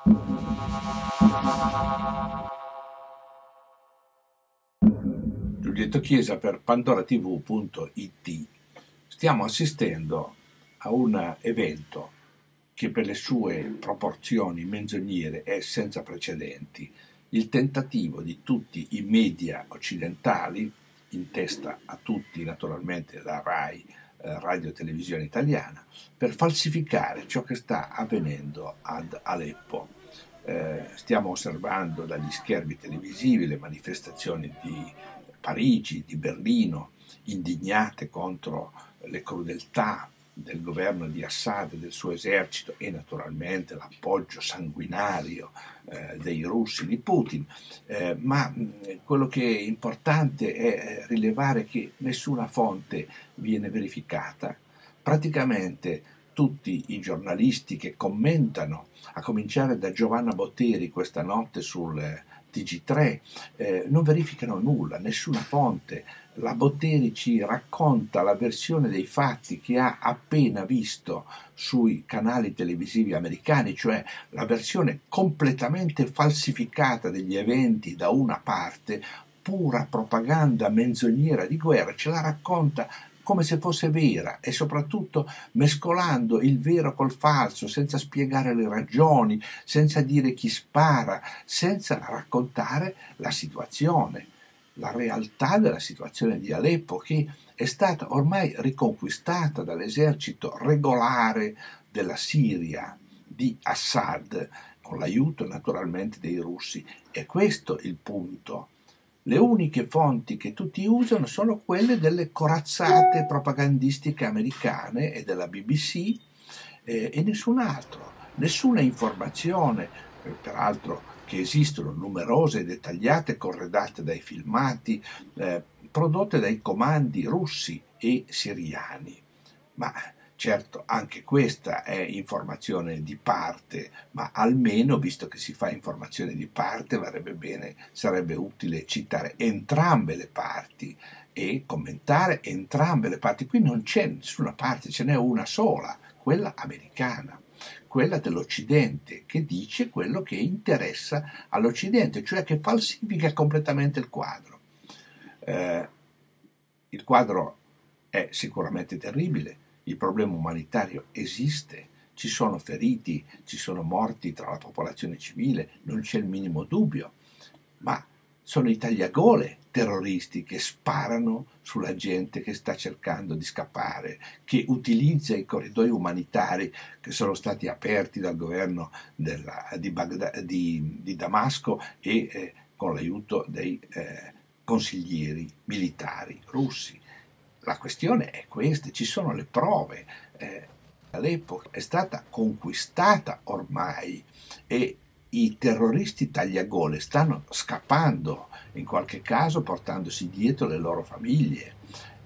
Giulietto Chiesa per pandoratv.it. Stiamo assistendo a un evento che per le sue proporzioni menzognere è senza precedenti. Il tentativo di tutti i media occidentali, in testa a tutti naturalmente la RAI, Radio Televisione Italiana, per falsificare ciò che sta avvenendo ad Aleppo. Stiamo osservando dagli schermi televisivi le manifestazioni di Parigi, di Berlino, indignate contro le crudeltà del governo di Assad e del suo esercito e naturalmente l'appoggio sanguinario dei russi di Putin, ma quello che è importante è rilevare che nessuna fonte viene verificata. Praticamente tutti i giornalisti che commentano, a cominciare da Giovanna Botteri questa notte sul TG3, non verificano nulla, nessuna fonte. La Botteri ci racconta la versione dei fatti che ha appena visto sui canali televisivi americani, cioè la versione completamente falsificata degli eventi da una parte, pura propaganda menzognera di guerra, ce la racconta come se fosse vera e soprattutto mescolando il vero col falso, senza spiegare le ragioni, senza dire chi spara, senza raccontare la situazione, la realtà della situazione di Aleppo, che è stata ormai riconquistata dall'esercito regolare della Siria di Assad, con l'aiuto naturalmente dei russi. E questo è il punto. Le uniche fonti che tutti usano sono quelle delle corazzate propagandistiche americane e della BBC e nessun altro, nessuna informazione, peraltro che esistono numerose e dettagliate corredate dai filmati prodotte dai comandi russi e siriani. Ma certo, anche questa è informazione di parte, ma almeno, visto che si fa informazione di parte, sarebbe utile citare entrambe le parti e commentare entrambe le parti. Qui non c'è nessuna parte, ce n'è una sola, quella americana, quella dell'Occidente, che dice quello che interessa all'Occidente, cioè che falsifica completamente il quadro. Il quadro è sicuramente terribile. Il problema umanitario esiste, ci sono feriti, ci sono morti tra la popolazione civile, non c'è il minimo dubbio, ma sono i tagliagole terroristi che sparano sulla gente che sta cercando di scappare, che utilizza i corridoi umanitari che sono stati aperti dal governo di Damasco e con l'aiuto dei consiglieri militari russi. La questione è questa, ci sono le prove. Aleppo è stata conquistata ormai e i terroristi tagliagole stanno scappando, in qualche caso portandosi dietro le loro famiglie.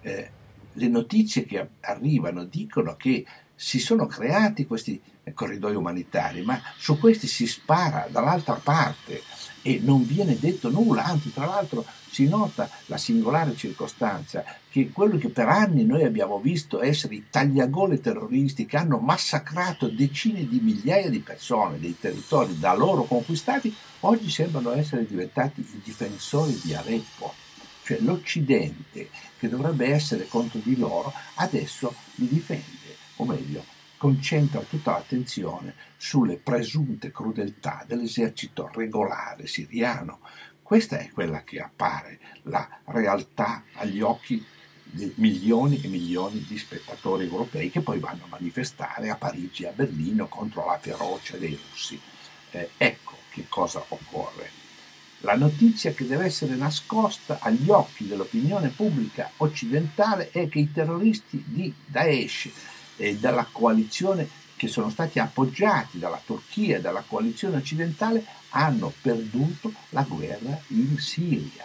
Le notizie che arrivano dicono che si sono creati questi corridoi umanitari, ma su questi si spara dall'altra parte e non viene detto nulla, anzi tra l'altro si nota la singolare circostanza che quello che per anni noi abbiamo visto essere i tagliagole terroristi che hanno massacrato decine di migliaia di persone dei territori da loro conquistati, oggi sembrano essere diventati i difensori di Aleppo. Cioè l'Occidente, che dovrebbe essere contro di loro, adesso li difende, o meglio, concentra tutta l'attenzione sulle presunte crudeltà dell'esercito regolare siriano. Questa è quella che appare la realtà agli occhi di milioni e milioni di spettatori europei che poi vanno a manifestare a Parigi e a Berlino contro la ferocia dei russi. Ecco che cosa occorre. La notizia che deve essere nascosta agli occhi dell'opinione pubblica occidentale è che i terroristi di Daesh e dalla coalizione che sono stati appoggiati dalla Turchia e dalla coalizione occidentale hanno perduto la guerra in Siria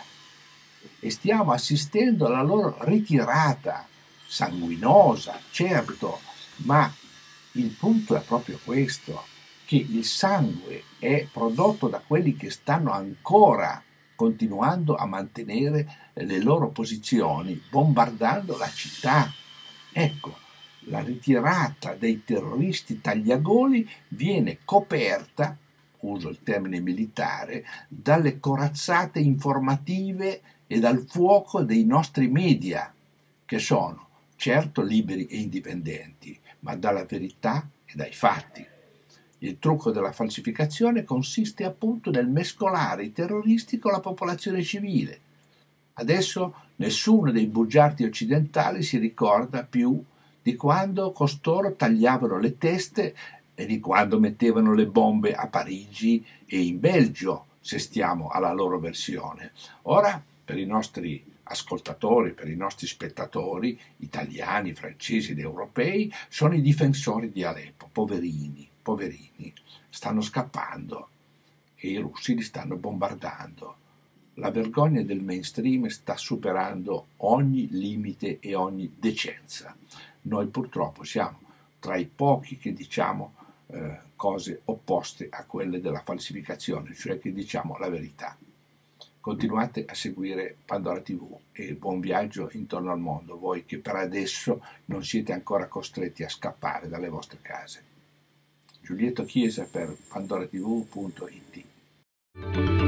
e stiamo assistendo alla loro ritirata sanguinosa, certo, ma il punto è proprio questo, che il sangue è prodotto da quelli che stanno ancora continuando a mantenere le loro posizioni, bombardando la città. Ecco, la ritirata dei terroristi tagliagoli viene coperta uso il termine militare, dalle corazzate informative e dal fuoco dei nostri media, che sono certo liberi e indipendenti, ma dalla verità e dai fatti. Il trucco della falsificazione consiste appunto nel mescolare i terroristi con la popolazione civile. Adesso nessuno dei bugiardi occidentali si ricorda più di quando costoro tagliavano le teste e di quando mettevano le bombe a Parigi e in Belgio, se stiamo alla loro versione. Ora, per i nostri ascoltatori, per i nostri spettatori, italiani, francesi ed europei, sono i difensori di Aleppo, poverini, stanno scappando e i russi li stanno bombardando. La vergogna del mainstream sta superando ogni limite e ogni decenza. Noi purtroppo siamo tra i pochi che diciamo cose opposte a quelle della falsificazione, cioè che diciamo la verità. Continuate a seguire Pandora TV e buon viaggio intorno al mondo, voi che per adesso non siete ancora costretti a scappare dalle vostre case. Giulietto Chiesa per pandoratv.it